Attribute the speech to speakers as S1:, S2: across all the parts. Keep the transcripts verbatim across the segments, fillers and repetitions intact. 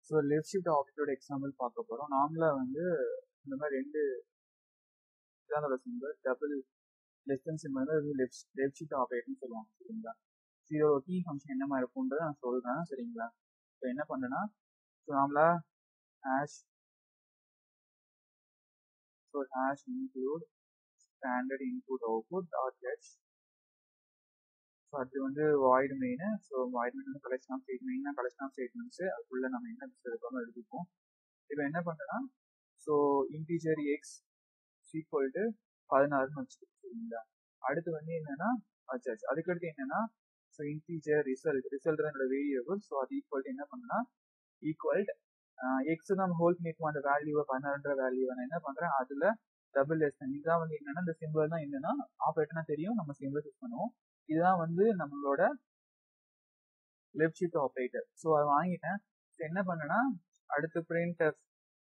S1: So left shift ஆப்ரேட்டரோட example பார்க்க போகிறோம். நார்மலாக வந்து இந்த மாதிரி ரெண்டு இதானோட simple double less then simple வந்து அது லெஃப்ட் லெஃப்ட் ஷிஃப்ட் ஆப்ரேட்டர்னு சொல்லுவாங்க. சரிங்களா? ஸோ இதோட கீ ஃபங்க்ஷன் என்ன மாதிரி இருக்கும்ன்றதை நான் சொல்கிறேன். சரிங்களா? இப்போ என்ன பண்ணுறேன்னா, ஸோ நார்மலாக hash so hash include standard input output dot லெட்ஸ். ஸோ அது வந்து void main. So void main வந்து கலெக்ஷன் ஆஃப் ஸ்டேட் மெயினாக கலெக்ஷன் ஆஃப் ஸ்டேட்மெண்ட்ஸு அதுக்குள்ளே நம்ம என்ன எடுக்கணும் எடுத்துப்போம். இப்போ என்ன பண்ணுறேன்னா, so integer x equal to பதினாறுன்னு வச்சுக்கோங்க. சரிங்களா? அடுத்து வந்து என்னன்னா அச்சாச்சு அதுக்கடுத்து என்னன்னா, ஸோ இன்டீஜர் ரிசல்ட் ரிசல்ட் தான் என்னோட வேரியபிள். ஸோ அது ஈக்குவல் டு என்ன பண்ணுன்னா ஈக்குவல் எக்ஸ் தான் ஹோல் பண்ணிருக்கோம். அந்த வேல்யூவை பதினாறுன்ற வேல்யூவை நான் என்ன பண்ணுறேன், அதில் டபுள் லெஸ் தென். இதுதான் வந்து என்னன்னா, இந்த சிம்பிள் தான் என்னன்னா ஆப்ரேட்டர்னா தெரியும், நம்ம சிம்பிள் யூஸ் பண்ணுவோம். இதுதான் வந்து நம்மளோட லெஃப்ட் ஷிஃப்ட் ஆப்ரேட்டர். ஸோ அதை வாங்கிட்டேன். ஸோ என்ன பண்ணேன்னா, அடுத்து பிரிண்டர்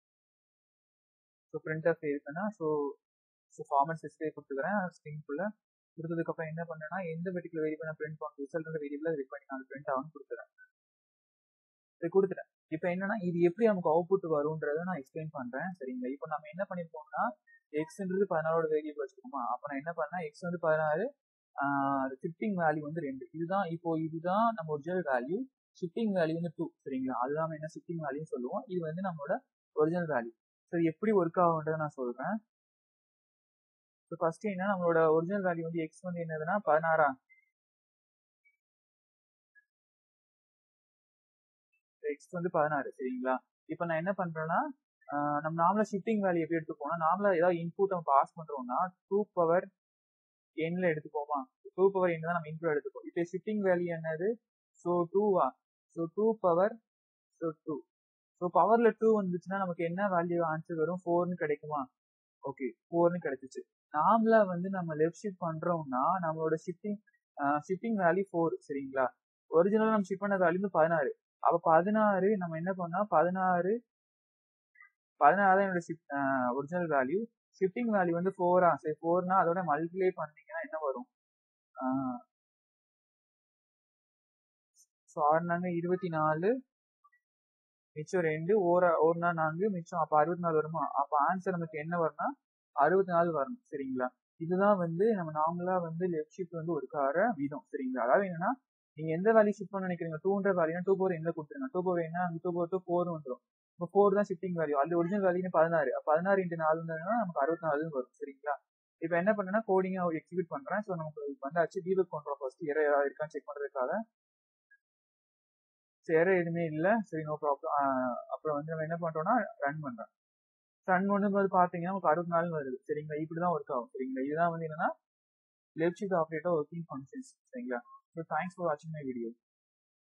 S1: ஸோ பிரிண்டர் இருக்குன்னா ஸோ ஸோ ஃபார்மட் ஸ்பெசிஃபை கொடுத்துக்கிறேன். ஸ்ட்ரிங்குள்ள கொடுத்ததுக்கப்புறம் என்ன பண்ணேன்னா, எந்த பர்டிகுலர் வேரியபிள் நான் பிரிண்ட் பண்ண ரிசல்ட் வேரியபிள் ரெடி பண்ணி நான் பிரிண்ட் ஆகும்னு கொடுத்துறேன். இது கொடுத்துட்டேன். இப்போ என்னன்னா, இது எப்படி நமக்கு அவுட்புட் வரும்ன்றதை நான் எக்ஸ்பிளைன் பண்றேன். சரிங்களா? இப்போ நம்ம என்ன பண்ணிருப்போம்னா, எக்ஸ்ன்றது பதினாறோட வேரியபிள் வச்சுக்கோமா. அப்போ நான் என்ன பண்ணேன், எக்ஸ் வந்து பதினாறு, ஷிஃப்டிங் வேல்யூ வந்து ரெண்டு. இதுதான் இப்போ இதுதான் நம்ம ஒரிஜினல் வேல்யூ. ஷிஃப்டிங் வேல்யூ வந்து டூ. சரிங்களா? அதுதான் நம்ம என்ன ஷிஃப்டிங் வேல்யூ சொல்லுவோம். இது வந்து நம்மளோட ஒரிஜினல் வேல்யூ. ஸோ எப்படி ஒர்க் ஆகுன்றதை நான் சொல்றேன். ஸோ ஃபர்ஸ்ட் என்ன, நம்மளோட ஒரிஜினல் வேல்யூ வந்து எக்ஸ் வந்து என்னதுன்னா பதினாறா, எக்ஸ் வந்து பதினாறு. சரிங்களா? இப்போ நான் என்ன பண்றேன்னா, நம்ம நார்மலா ஷிஃப்டிங் வேல்யூ எப்படி எடுத்துப்போம்னா, நார்மலா ஏதாவது இன்புட் நம்ம பாஸ் பண்றோம்னா டூ பவர் என்ல எடுத்துப்போமா. டூ பவர் என் தான் நம்ம இன்புட் எடுத்துப்போம். இப்போ ஷிஃப்டிங் வேல்யூ என்னது, ஸோ டூவா, so two power so two. So பவர்ல டூ வந்துச்சுன்னா நமக்கு என்ன வேல்யூ ஆன்சர் வரும், ஃபோர்னு கிடைக்குமா. ஓகே, ஃபோர்னு கிடைச்சிச்சு. நார்மலா வந்து நம்ம லெஃப்ட் ஷிஃப்ட் பண்றோம்னா நம்மளோட ஷிஃப்டிங் ஷிஃப்டிங் வேல்யூ ஃபோர். சரிங்களா? ஒரிஜினலா நம்ம ஷிஃப்ட் பண்ண வேல்யூ வந்து பதினாறு. அப்ப பதினாறு நம்ம என்ன பண்ணா பதினாறு பதினாறு தான் என்னோட shift original value. Shifting value வந்து ஃபோரா, சரி ஃபோர்னா அதோட மல்டிப்ளை பண்ணீங்கன்னா என்ன வரும், ஸோ ஆறு நாங்க இருபத்தி நாலு, மிச்சம் ரெண்டு, ஓர ஒரு நாள் நான்கு மிச்சம், அப்போ அறுபத்தி நாலு வருமா. அப்போ ஆன்சர் நமக்கு என்ன வரும்னா அறுபத்தி நாலு வரணும். சரிங்களா? இதுதான் வந்து நம்ம நார்மலா வந்து லெஃப்ட் ஷிஃப்ட் வந்து ஒரு கார வீதம். சரிங்களா? அதாவது என்னன்னா, நீங்க எந்த வேல்யூ ஷிஃப்ட் பண்ண நினைக்கிறீங்க, டூன்ற வேல்யூனா டூ பவர் என்ன கொடுத்துருங்க, டூ பவர் என்ன அங்கே டூ பவர் டூ ஃபோர் வந்துடும். இப்போ ஃபோர் தான் ஷிஃப்டிங் வேல்யூ. அது ஒரிஜினல் வேல்யூ பதினாறு. பதினாறு இன்ட்டு நாலு நமக்கு அறுபத்தி நாலு வரும். சரிங்களா? இப்போ என்ன பண்ணேன்னா கோடிங்கா எக்ஸிக்யூட் பண்றேன். ஸோ நமக்கு வந்தாச்சு. டீபக் பண்றோம் ஃபர்ஸ்ட் எரர் ஏதாவது இருக்கான்னு செக் பண்றதுக்காக. எரர் எதுவுமே இல்லை. சரி, நோ ப்ராப்ளம். அப்புறம் வந்து நம்ம என்ன பண்றோம்னா ரன் பண்றோம். ரன் பண்ணும்போது பாத்தீங்கன்னா நமக்கு அறுபத்தி நாலு வருது. சரிங்களா? இப்படிதான் ஒர்க் ஆகும். சரிங்களா? இதுதான் வந்து என்னன்னா left shift operator working functions. சரிங்களா? ஸோ தேங்க்ஸ் ஃபார் வாட்சிங் மை வீடியோ.